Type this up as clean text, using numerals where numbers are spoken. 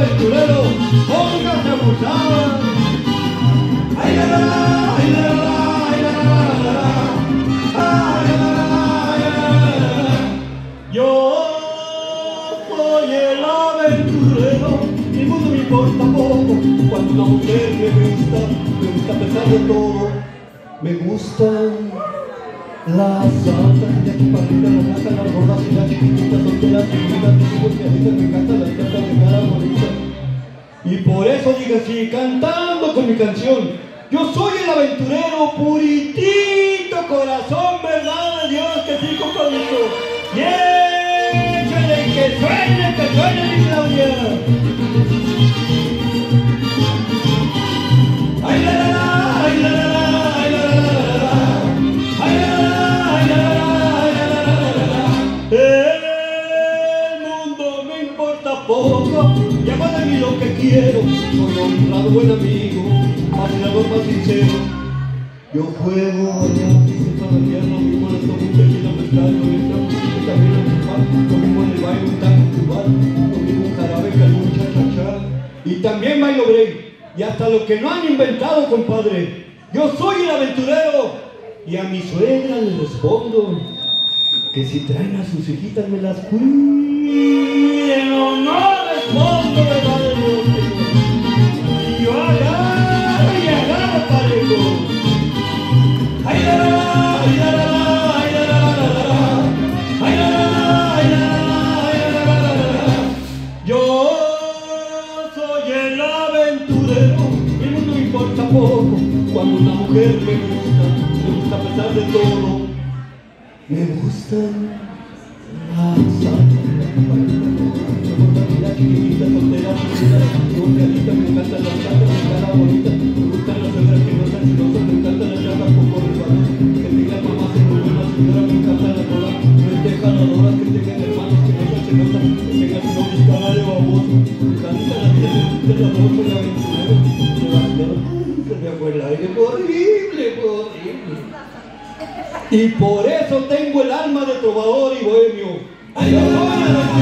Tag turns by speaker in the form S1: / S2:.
S1: aventurero, póngase abusada. Ay, la, la, la, ay, la, la, la, ay, la, la, la, ay, la, la, ay, la, la. Yo soy el aventurero, el mundo me importa poco. Cuando una mujer me gusta a pesar de todo. Me gustan las altas y aquí para arriba, las altas, las gordas y las chiquititas, solteras y lindas, mis viajitas, me encantan las tetas de cara bonita. Y por eso diga así, cantando con mi canción, yo soy el aventurero puritito corazón, verdad de Dios, que sí, compadrito. Y échale, que suene, mi Claudia. Ay, la, la, la, ay, la, la, la. El mundo me importa poco, llama de mí lo que quiero. Soy honrado, buen amigo, vacilador más sincero. Yo juego allá, quise todavía lo mismo en el toque y la mezcla, lo mismo también en el pan, lo mismo en el baile, un tango cubano, lo mismo un jarabe, calmón, cha-cha-cha. Y también bailo break, y hasta lo que no han inventado, compadre. Yo soy el aventurero, y a mi suegra le respondo que si traen a sus hijitas me las cuiden o no respondo, verdad de Dios. Y yo agarro parejo. Ay, la, la, la, ay, la, la, la, ay, la, la, la, ay, la, la, la, ay, la, la, la. Yo soy el aventurero, el mundo me importa poco. Cuando una mujer me gusta a pesar de todo. Me gustan las altas, chiquititas, solteras, golpeaditas, me encantan las altas, de cara bonita, me gustan las suegras que no están silosas, me encantan las llagas con corredoras, que tengan mamás en una señora, me encantan las rolas, no estén jaladoras, que tengan hermanos que no sean celosas, que tengan novios cara de baboso, me encantan las vidas, me gustan las bolsas de aventureros, de banderos. Se me fue el aire, horrible. Y por eso tengo el alma de trovador y bohemio. Ay,